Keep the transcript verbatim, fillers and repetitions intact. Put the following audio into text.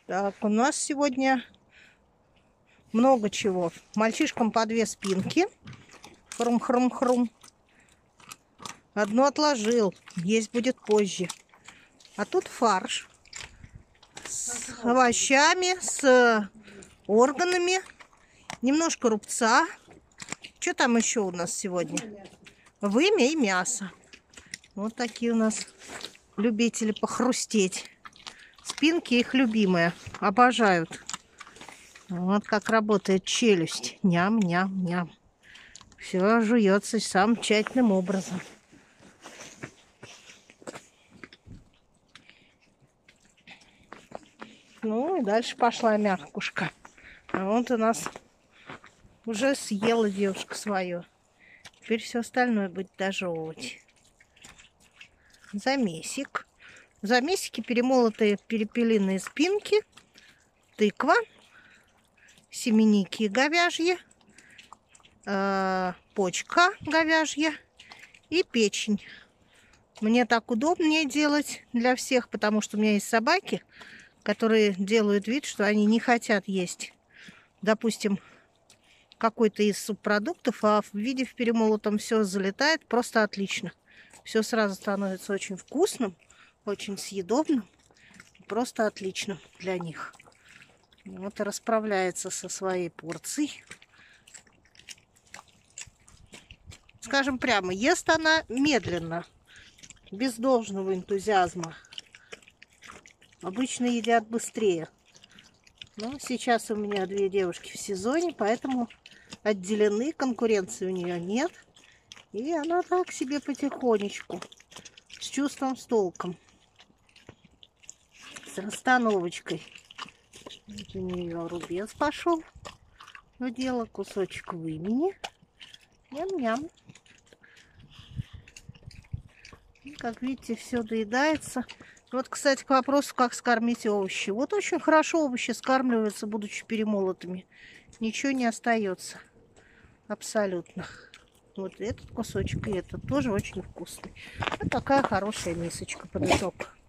Так, у нас сегодня много чего. Мальчишкам по две спинки. Хрум-хрум-хрум. Одну отложил. Есть будет позже. А тут фарш. С овощами, с органами. Немножко рубца. Что там еще у нас сегодня? Вымя и мясо. Вот такие у нас любители похрустеть. Спинки их любимые. Обожают. Вот как работает челюсть. Ням-ням-ням. Все жуется самым тщательным образом. Ну и дальше пошла мягкушка. А вот у нас уже съела девушка свое. Теперь все остальное будет дожевывать. Замесик. В замесике перемолотые перепелиные спинки, тыква, семенники говяжьи, э, почка говяжья и печень. Мне так удобнее делать для всех, потому что у меня есть собаки, которые делают вид, что они не хотят есть, допустим, какой-то из субпродуктов, а в виде в перемолотом все залетает просто отлично. Все сразу становится очень вкусным, очень съедобным, просто отличным для них. Вот и расправляется со своей порцией. Скажем прямо, ест она медленно, без должного энтузиазма. Обычно едят быстрее. Но сейчас у меня две девушки в сезоне, поэтому отделены, конкуренции у нее нет. И она так себе потихонечку, с чувством, с толком, с расстановочкой. Вот у нее рубец пошел в дело, кусочек вымени. Ням-ням. И, как видите, все доедается. Вот, кстати, к вопросу, как скормить овощи. Вот очень хорошо овощи скармливаются, будучи перемолотыми. Ничего не остается. Абсолютно. Вот этот кусочек и этот тоже очень вкусный. Вот такая хорошая мисочка под итог.